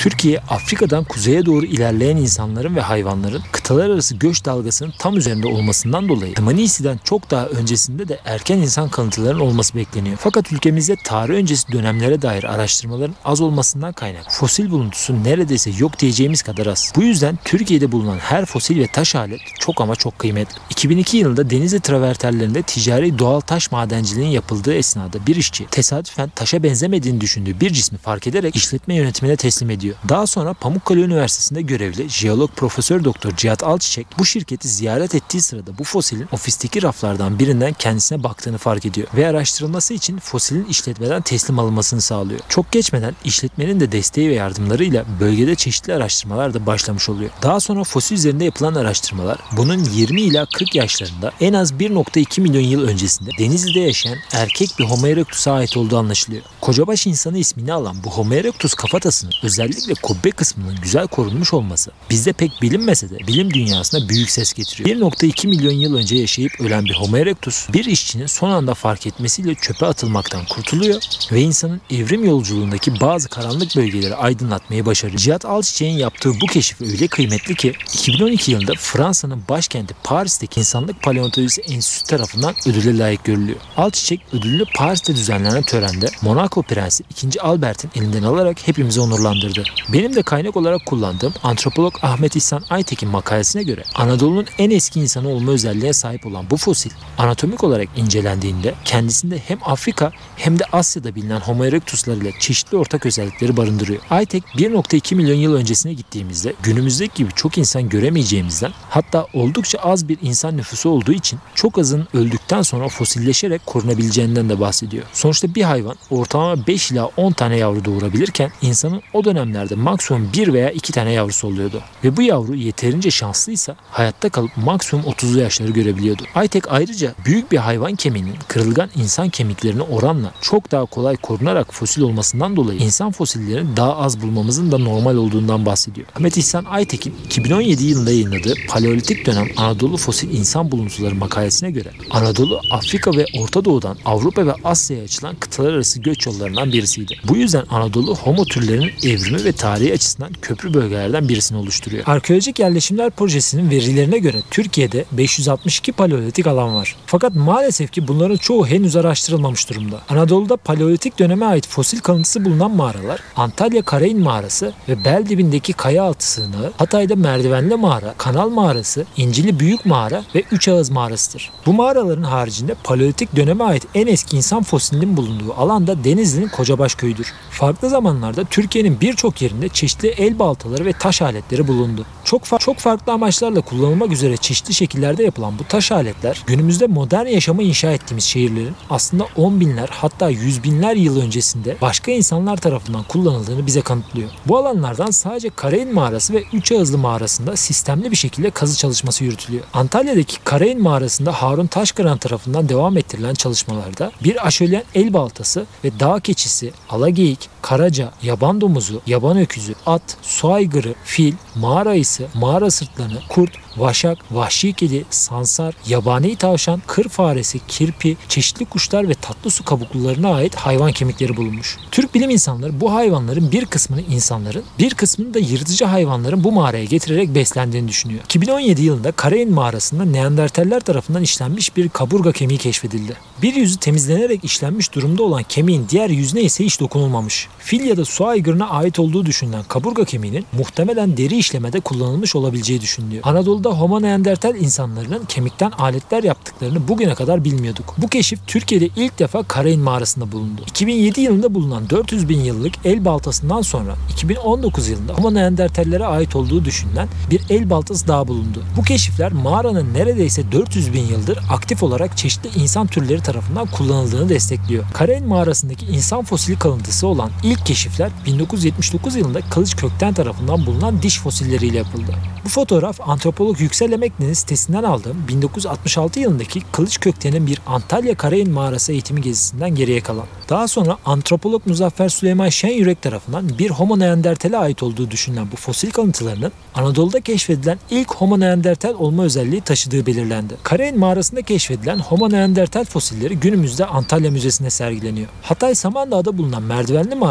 Türkiye, Afrika'dan kuzeye doğru ilerleyen insanların ve hayvanların kıtalar arası göç dalgasının tam üzerinde olmasından dolayı Dmanisi'den çok daha öncesinde de erken insan kalıntılarının olması bekleniyor. Fakat ülkemizde tarih öncesi dönemlere dair araştırmaların az olmasından kaynaklı fosil buluntusu neredeyse yok diyeceğimiz kadar az. Bu yüzden Türkiye'de bulunan her fosil ve taş alet çok ama çok kıymetli. 2002 yılında Denizli travertenlerinde ticari doğal taş madenciliğinin yapıldığı esnada bir işçi tesadüfen taşa benzemediğini düşündüğü bir cismi fark ederek işletme yönetimine teslim ediyor. Daha sonra Pamukkale Üniversitesi'nde görevli jeolog Profesör Doktor Cihat Alçiçek bu şirketi ziyaret ettiği sırada bu fosilin ofisteki raflardan birinden kendisine baktığını fark ediyor ve araştırılması için fosilin işletmeden teslim alınmasını sağlıyor. Çok geçmeden işletmenin de desteği ve yardımlarıyla bölgede çeşitli araştırmalar da başlamış oluyor. Daha sonra fosil üzerinde yapılan araştırmalar bunun 20 ila 40 yaşlarında en az 1,2 milyon yıl öncesinde Denizli'de yaşayan erkek bir Homo erectus'a ait olduğu anlaşılıyor. Kocabaş insanı ismini alan bu Homo erectus kafatasının özellikle kubbe kısmının güzel korunmuş olması bizde pek bilinmese de bilim dünyasına büyük ses getiriyor. 1,2 milyon yıl önce yaşayıp ölen bir Homo erectus bir işçinin son anda fark etmesiyle çöpe atılmaktan kurtuluyor ve insanın evrim yolculuğundaki bazı karanlık bölgeleri aydınlatmayı başarıyor. Cihat Alçiçek'in yaptığı bu keşif öyle kıymetli ki 2012 yılında Fransa'nın başkenti Paris'teki İnsanlık Paleontolojisi Enstitüsü tarafından ödüle layık görülüyor. Alçiçek ödülünü Paris'te düzenlenen törende Monaco Prensi II. Albert'in elinden alarak hepimizi onurlandırdı. Benim de kaynak olarak kullandığım antropolog Ahmet İhsan Aytekin makalesine göre Anadolu'nun en eski insanı olma özelliğine sahip olan bu fosil anatomik olarak incelendiğinde kendisinde hem Afrika hem de Asya'da bilinen Homo erectus'lar ile çeşitli ortak özellikleri barındırıyor. Aytek 1,2 milyon yıl öncesine gittiğimizde günümüzdeki gibi çok insan göremeyeceğimizden hatta oldukça az bir insan nüfusu olduğu için çok azın öldükten sonra fosilleşerek korunabileceğinden de bahsediyor. Sonuçta bir hayvan ortalama 5 ila 10 tane yavru doğurabilirken insanın o dönemlerde maksimum 1 veya 2 tane yavrusu oluyordu. Ve bu yavru yeterince şanslıysa hayatta kalıp maksimum 30'lu yaşları görebiliyordu. Aytek ayrıca büyük bir hayvan kemiğinin kırılgan insan kemiklerine oranla çok daha kolay korunarak fosil olmasından dolayı insan fosillerini daha az bulmamızın da normal olduğundan bahsediyor. Ahmet İhsan Aytekin 2017 yılında yayınladığı Paleolitik dönem Anadolu fosil insan buluntuları makalesine göre Anadolu, Afrika ve Orta Doğu'dan Avrupa ve Asya'ya açılan kıtalar arası göç yollarından birisiydi. Bu yüzden Anadolu homo türlerinin evrimi ve tarihi açısından köprü bölgelerden birisini oluşturuyor. Arkeolojik Yerleşimler Projesi'nin verilerine göre Türkiye'de 562 paleolitik alan var. Fakat maalesef ki bunların çoğu henüz araştırılmamış durumda. Anadolu'da paleolitik döneme ait fosil kalıntısı bulunan mağaralar Antalya Karain Mağarası ve bel dibindeki Kayaaltı Sığınağı, Hatay'da Merdivenli Mağara, Kanal Mağarası, İncili Büyük Mağara ve Üç Ağız Mağarası'dır. Bu mağaraların haricinde paleolitik döneme ait en eski insan fosilinin bulunduğu alan da Denizli'nin Kocabaş köyüdür. Farklı zamanlarda Türkiye'nin birçok yerinde çeşitli el baltaları ve taş aletleri bulundu. Çok farklı amaçlarla kullanılmak üzere çeşitli şekillerde yapılan bu taş aletler günümüzde modern yaşamı inşa ettiğimiz şehirlerin aslında 10 binler hatta 100 binler yıl öncesinde başka insanlar tarafından kullanıldığını bize kanıtlıyor. Bu alanlardan sadece Karain Mağarası ve Üç Ağızlı Mağarası'nda sistemli bir şekilde kazı çalışması yürütülüyor. Antalya'daki Karain Mağarası'nda Harun Taşkıran tarafından devam ettirilen çalışmalarda bir aşölyen el baltası ve dağ keçisi, alageyik, karaca, yaban domuzu, yaban öküzü, at, su aygırı, fil, mağara ayısı, mağara sırtlanı, kurt, vaşak, vahşi kedi, sansar, yabani tavşan, kır faresi, kirpi, çeşitli kuşlar ve tatlı su kabuklularına ait hayvan kemikleri bulunmuş. Türk bilim insanları bu hayvanların bir kısmını insanların, bir kısmını da yırtıcı hayvanların bu mağaraya getirerek beslendiğini düşünüyor. 2017 yılında Karain Mağarası'nda Neandertaller tarafından işlenmiş bir kaburga kemiği keşfedildi. Bir yüzü temizlenerek işlenmiş durumda olan kemiğin diğer yüzüne ise hiç dokunulmamış. Fil ya da su aygırına ait olduğu düşünülen kaburga kemiğinin muhtemelen deri işlemede kullanılmış olabileceği düşünülüyor. Anadolu'da Homo neandertal insanlarının kemikten aletler yaptıklarını bugüne kadar bilmiyorduk. Bu keşif Türkiye'de ilk defa Karain Mağarası'nda bulundu. 2007 yılında bulunan 400 bin yıllık el baltasından sonra 2019 yılında Homo neandertallere ait olduğu düşünülen bir el baltası daha bulundu. Bu keşifler mağaranın neredeyse 400 bin yıldır aktif olarak çeşitli insan türleri tarafından kullanıldığını destekliyor. Karain Mağarası'ndaki insan fosili kalıntısı olan ilk keşifler 1979 yılında Kılıç Kökten tarafından bulunan diş fosilleriyle yapıldı. Bu fotoğraf antropolog Yüksel Emekli'nin sitesinden aldığım 1966 yılındaki Kılıç Kökten'in bir Antalya Karain Mağarası eğitimi gezisinden geriye kalan. Daha sonra antropolog Muzaffer Süleyman Şenyürek tarafından bir Homo neandertal'e ait olduğu düşünülen bu fosil kalıntılarının Anadolu'da keşfedilen ilk Homo neandertal olma özelliği taşıdığı belirlendi. Karain Mağarası'nda keşfedilen Homo neandertal fosilleri günümüzde Antalya Müzesi'nde sergileniyor. Hatay Samandağ'da bulunan Merdivenli Mağarası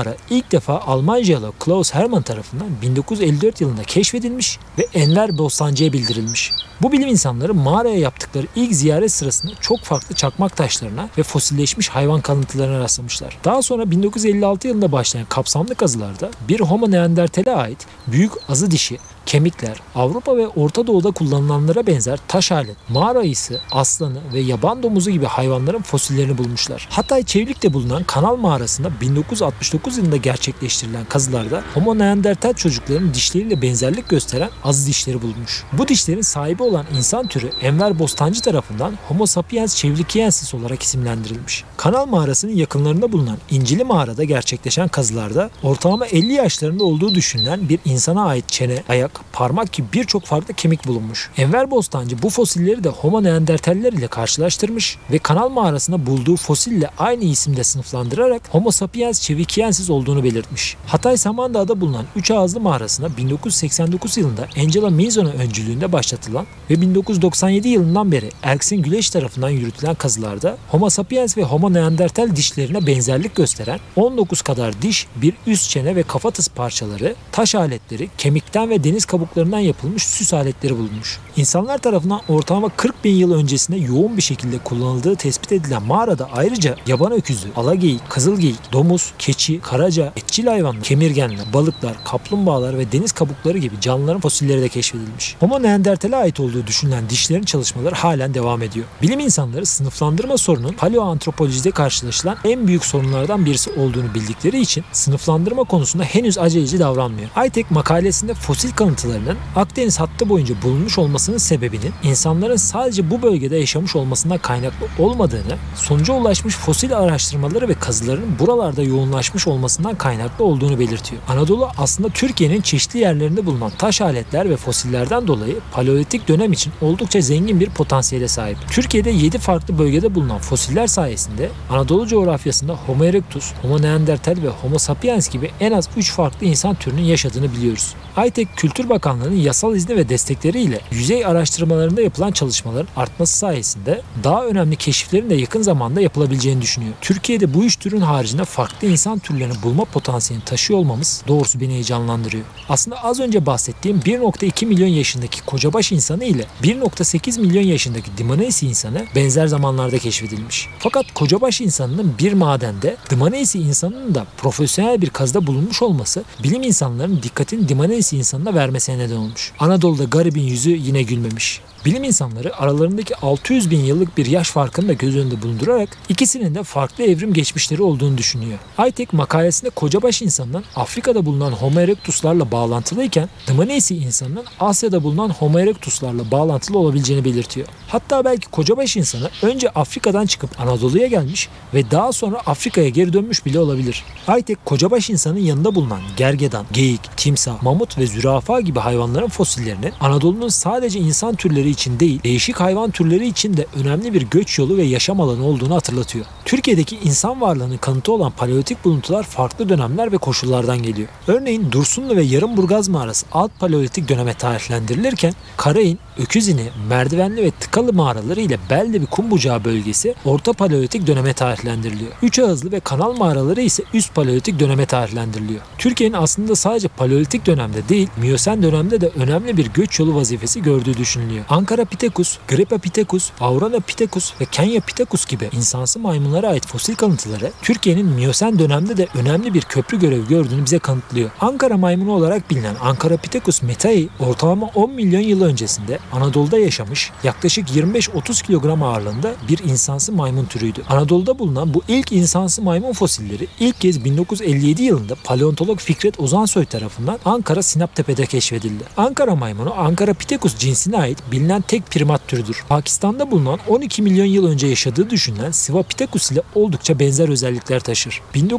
mağara ilk defa Alman jeolog Klaus Hermann tarafından 1954 yılında keşfedilmiş ve Enver Bostancı'ya bildirilmiş. Bu bilim insanları mağaraya yaptıkları ilk ziyaret sırasında çok farklı çakmak taşlarına ve fosilleşmiş hayvan kalıntılarına rastlamışlar. Daha sonra 1956 yılında başlayan kapsamlı kazılarda bir Homo neandertal'e ait büyük azı dişi, kemikler, Avrupa ve Orta Doğu'da kullanılanlara benzer taş alet, mağara ayısı, aslanı ve yaban domuzu gibi hayvanların fosillerini bulmuşlar. Hatay Çevlik'te bulunan Kanal Mağarası'nda 1969 yılında gerçekleştirilen kazılarda Homo neandertal çocukların dişleriyle benzerlik gösteren azı dişleri bulunmuş. Bu dişlerin sahibi olan insan türü Enver Bostancı tarafından Homo sapiens çevrikiensis olarak isimlendirilmiş. Kanal Mağarası'nın yakınlarında bulunan İncili Mağara'da gerçekleşen kazılarda ortalama 50 yaşlarında olduğu düşünülen bir insana ait çene, ayak, parmak gibi birçok farklı kemik bulunmuş. Enver Bostancı bu fosilleri de Homo neandertaller ile karşılaştırmış ve Kanal Mağarası'nda bulduğu fosille aynı isimde sınıflandırarak Homo sapiens çevrikiensis olduğunu belirtmiş. Hatay Samandağ'da bulunan Üç Ağızlı Mağarası'nda 1989 yılında Angela Maison'a öncülüğünde başlatılan ve 1997 yılından beri Erksin Güleç tarafından yürütülen kazılarda Homo sapiens ve Homo neandertal dişlerine benzerlik gösteren 19 kadar diş, bir üst çene ve kafatası parçaları, taş aletleri, kemikten ve deniz kabuklarından yapılmış süs aletleri bulunmuş. İnsanlar tarafından ortalama 40 bin yıl öncesinde yoğun bir şekilde kullanıldığı tespit edilen mağarada ayrıca yaban öküzü, alageyik, kızılgeyik, domuz, keçi, karaca, etçil hayvanlar, kemirgenler, balıklar, kaplumbağalar ve deniz kabukları gibi canlıların fosilleri de keşfedilmiş. Homo neandertal'e ait olduğu düşünülen dişlerin çalışmaları halen devam ediyor. Bilim insanları sınıflandırma sorunun paleoantropolojide karşılaşılan en büyük sorunlardan birisi olduğunu bildikleri için sınıflandırma konusunda henüz aceleci davranmıyor. Aytek makalesinde fosil kalıntılarının Akdeniz hattı boyunca bulunmuş olmasının sebebinin insanların sadece bu bölgede yaşamış olmasından kaynaklı olmadığını, sonuca ulaşmış fosil araştırmaları ve kazıların buralarda yoğunlaşmış olmasından kaynaklı olduğunu belirtiyor. Anadolu aslında Türkiye'nin çeşitli yerlerinde bulunan taş aletler ve fosillerden dolayı paleolitik dönem için oldukça zengin bir potansiyele sahip. Türkiye'de 7 farklı bölgede bulunan fosiller sayesinde Anadolu coğrafyasında Homo erectus, Homo neandertal ve Homo sapiens gibi en az 3 farklı insan türünün yaşadığını biliyoruz. Aytek Kültür Bakanlığı'nın yasal izni ve destekleriyle yüzey araştırmalarında yapılan çalışmaların artması sayesinde daha önemli keşiflerin de yakın zamanda yapılabileceğini düşünüyor. Türkiye'de bu üç türün haricinde farklı insan türlerini bulma potansiyelini taşıyor olmamız doğrusu beni heyecanlandırıyor. Aslında az önce bahsettiğim 1,2 milyon yaşındaki kocabaş insanı ile 1,8 milyon yaşındaki Dmanisi insanı benzer zamanlarda keşfedilmiş. Fakat kocabaş insanının bir madende, Dmanisi insanının da profesyonel bir kazıda bulunmuş olması bilim insanlarının dikkatini Dmanisi insanına vermesine neden olmuş. Anadolu'da garibin yüzü yine gülmemiş. Bilim insanları aralarındaki 600 bin yıllık bir yaş farkını da göz önünde bulundurarak ikisinin de farklı evrim geçmişleri olduğunu düşünüyor. Aytek makalesinde kocabaş insanının Afrika'da bulunan Homo erectuslarla bağlantılıyken Dmanisi insanının Asya'da bulunan Homo erectuslarla bağlantılı olabileceğini belirtiyor. Hatta belki kocabaş insanı önce Afrika'dan çıkıp Anadolu'ya gelmiş ve daha sonra Afrika'ya geri dönmüş bile olabilir. Aytek kocabaş insanın yanında bulunan gergedan, geyik, timsah, mamut ve zürafa gibi hayvanların fosillerinin Anadolu'nun sadece insan türleri için değil, değişik hayvan türleri için de önemli bir göç yolu ve yaşam alanı olduğunu hatırlatıyor. Türkiye'deki insan varlığının kanıtı olan paleolitik buluntular farklı dönemler ve koşullardan geliyor. Örneğin Dursunlu ve Yarımburgaz mağarası alt paleolitik döneme tarihlendirilirken Karain, Öküzini, Merdivenli ve Tıkalı mağaraları ile Beldevi Kumbucağı bölgesi orta paleolitik döneme tarihlendiriliyor. Üç Ağızlı ve Kanal mağaraları ise üst paleolitik döneme tarihlendiriliyor. Türkiye'nin aslında sadece paleolitik dönemde değil, Miyosen dönemde de önemli bir göç yolu vazifesi gördüğü düşünülüyor. Ankarapithecus, Grapapithecus, Auranopithecus ve Kenyapithecus gibi insansı maymunlara ait fosil kalıntıları Türkiye'nin Miyosen dönemde de önemli bir köprü görevi gördüğünü bize kanıtlıyor. Ankara maymunu olarak bilinen Ankarapithecus metai ortalama 10 milyon yıl öncesinde Anadolu'da yaşamış, yaklaşık 25-30 kilogram ağırlığında bir insansı maymun türüydü. Anadolu'da bulunan bu ilk insansı maymun fosilleri ilk kez 1957 yılında paleontolog Fikret Ozansoy tarafından Ankara Sinaptepe'de keşfedildi. Ankara maymunu Ankarapithecus cinsine ait bilinen tek primat türüdür. Pakistan'da bulunan 12 milyon yıl önce yaşadığı düşünülen Sivapithecus ile oldukça benzer özellikler taşır.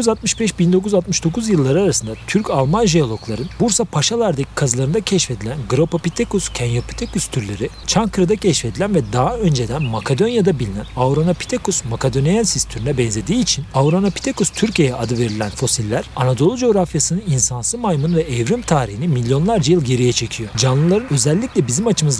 1965-1969 yılları arasında Türk-Alman jeologların Bursa Paşalar'daki kazılarında keşfedilen Grapapithecus, Kenyapithecus türleri, Çankırı'da keşfedilen ve daha önceden Makedonya'da bilinen Auranopithecus makedoniensis türüne benzediği için Auranopithecus Türkiye adı verilen fosiller Anadolu coğrafyasının insansı maymun ve evrim tarihini milyonlarca yıl geriye çekiyor. Canlıların özellikle bizim açımızdan bakacak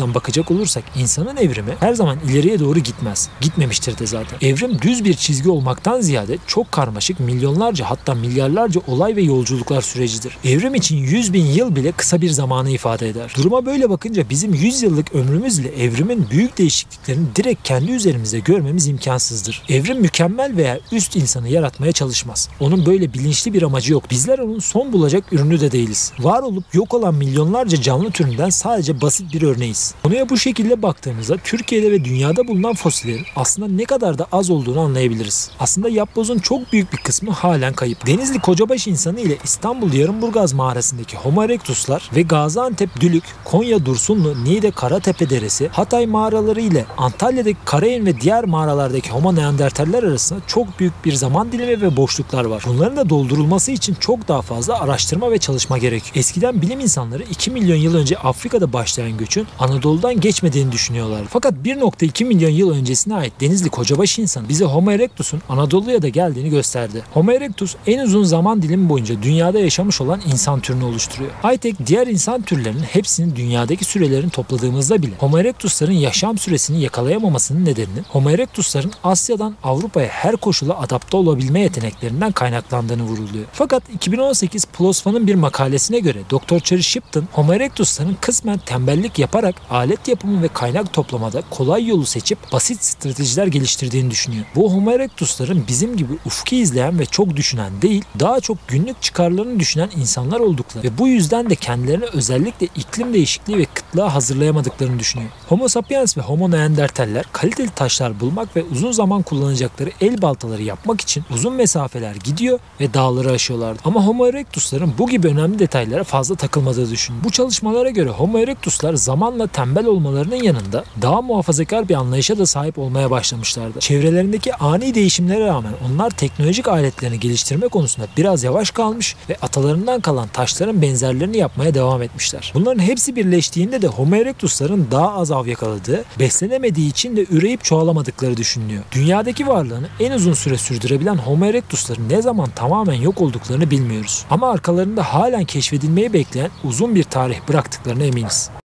bakacak olursak insanın evrimi her zaman ileriye doğru gitmez. Gitmemiştir de zaten. Evrim düz bir çizgi olmaktan ziyade çok karmaşık, milyonlarca hatta milyarlarca olay ve yolculuklar sürecidir. Evrim için 100.000 yıl bile kısa bir zamanı ifade eder. Duruma böyle bakınca bizim 100 yıllık ömrümüzle evrimin büyük değişikliklerini direkt kendi üzerimizde görmemiz imkansızdır. Evrim mükemmel veya üst insanı yaratmaya çalışmaz. Onun böyle bilinçli bir amacı yok. Bizler onun son bulacak ürünü de değiliz. Var olup yok olan milyonlarca canlı türünden sadece basit bir örneğiz. Konuya bu şekilde baktığımızda Türkiye'de ve dünyada bulunan fosillerin aslında ne kadar da az olduğunu anlayabiliriz. Aslında yapbozun çok büyük bir kısmı halen kayıp. Denizli Kocabaş insanı ile İstanbul Yarımburgaz mağarasındaki Homo erectuslar ve Gaziantep Dülük, Konya Dursunlu, Niğde Karatepe Deresi, Hatay mağaraları ile Antalya'daki Karayin ve diğer mağaralardaki Homo neandertaller arasında çok büyük bir zaman dilimi ve boşluklar var. Bunların da doldurulması için çok daha fazla araştırma ve çalışma gerekiyor. Eskiden bilim insanları 2 milyon yıl önce Afrika'da başlayan göçün Anadolu'dan geçmediğini düşünüyorlar. Fakat 1,2 milyon yıl öncesine ait Denizli Kocabaş insanı bize Homo erectus'un Anadolu'ya da geldiğini gösterdi. Homo erectus en uzun zaman dilimi boyunca dünyada yaşamış olan insan türünü oluşturuyor. Aytek diğer insan türlerinin hepsinin dünyadaki sürelerini topladığımızda bile Homo erectus'ların yaşam süresini yakalayamamasının nedeninin Homo erectus'ların Asya'dan Avrupa'ya her koşula adapte olabilme yeteneklerinden kaynaklandığını vurguluyor. Fakat 2018 PLOS-ONE'ın bir makalesine göre Dr. Cherry Shipton, Homo erectus'ların kısmen tembellik yaparak alet yapımı ve kaynak toplamada kolay yolu seçip basit stratejiler geliştirdiğini düşünüyor. Bu Homo erectus'ların bizim gibi ufki izleyen ve çok düşünen değil, daha çok günlük çıkarlarını düşünen insanlar oldukları ve bu yüzden de kendilerini özellikle iklim değişikliği ve kıtlığa hazırlayamadıklarını düşünüyor. Homo sapiens ve Homo neandertaller kaliteli taşlar bulmak ve uzun zaman kullanacakları el baltaları yapmak için uzun mesafeler gidiyor ve dağları aşıyorlardı. Ama Homo erectus'ların bu gibi önemli detaylara fazla takılmadığı düşünün. Bu çalışmalara göre Homo erectus'lar zamanla tembel olmalarının yanında daha muhafazakar bir anlayışa da sahip olmaya başlamışlardı. Çevrelerindeki ani değişimlere rağmen onlar teknolojik aletlerini geliştirme konusunda biraz yavaş kalmış ve atalarından kalan taşların benzerlerini yapmaya devam etmişler. Bunların hepsi birleştiğinde de Homo erectus'ların daha az av yakaladığı, beslenemediği için de üreyip çoğalamadıkları düşünülüyor. Dünyadaki varlığını en uzun süre sürdürebilen Homo erectus'ların ne zaman tamamen yok olduklarını bilmiyoruz. Ama arkalarında halen keşfedilmeyi bekleyen uzun bir tarih bıraktıklarına eminiz.